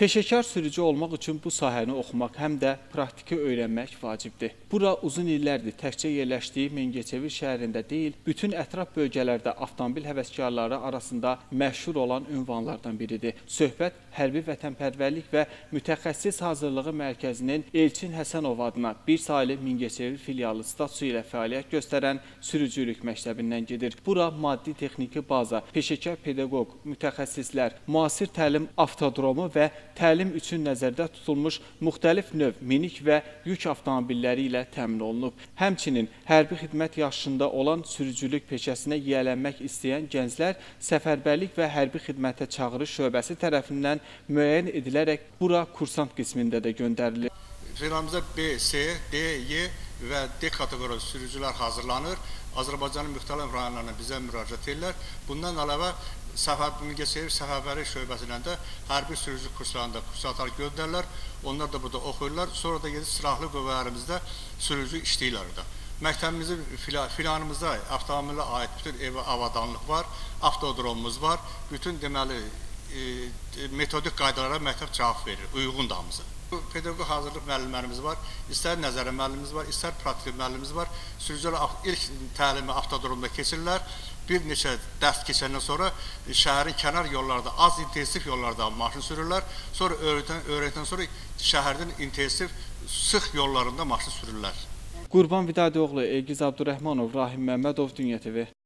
Peşəkar sürücü olmaq üçün bu sahəni oxumaq həm də praktiki öyrənmək vacibdir. Bura uzun illərdir təkcə yerləşdiyi Mingəçevir şəhərində deyil, bütün ətraf bölgələrdə avtomobil həvəskarları arasında məşhur olan ünvanlardan biridir. Söhbət Hərbi Vətənpərvərlik və Mütəxəssis Hazırlığı Mərkəzinin Elçin Həsənov adına bir saylı Mingəçevir filialı statusu ilə fəaliyyət göstərən sürücülük məktəbindən gedir. Bura maddi-texniki baza, peşəkar pedaqoq, mütəxəssislər, müasir təlim avtodromu və təlim üçün nəzərdə tutulmuş müxtəlif növ minik və yük avtomobilləri ilə təmin olunub. Həmçinin hərbi xidmət yaşında olan sürücülük peşəsinə yiyələnmək istəyən gənclər Səfərbərlik və Hərbi Xidmətə Çağırış şöbəsi tərəfindən müəyyən edilərək bura kursant qismində də göndərilir. Filanımızda B, C, D, Y və D kateqoriyası sürücülər hazırlanır. Azərbaycanın müxtəlif rayonlarına bizə müraciət edirlər. Bundan əlavə Mingəçevir Səfərbərlik şöbəsindən də hərbi sürücü kurslarında kursantlar göndərirlər. Onlar da burada oxuyurlar. Sonra da gedib silahlı qüvvələrimizdə sürücü işləyirlər orada. Məktəbimizin filanımızda avtomobilə aid bütün ev avadanlıq var, avtodromumuz var. Bütün deməli metodik qaydalara məktəb cavab verir, uyğun da hamısı. Pedaqoq hazırlıq müəllimlərimiz var, istər nəzərə müəllimimiz var, istər praktik müəllimimiz var. Sürücülər ilk təlimi avtodromda keçirlər. Bir neçə dərs keçəndən sonra şəhərin kənar yollarda, az intensiv yollarda maşın sürürlər. Sonra öyrətdən sonra şəhərin intensiv, sıx yollarında maşın sürürlər. Qurban Vidadoğlu, Elgiz Abdurrahmanov, Rahim Məmmədov, Dünya TV.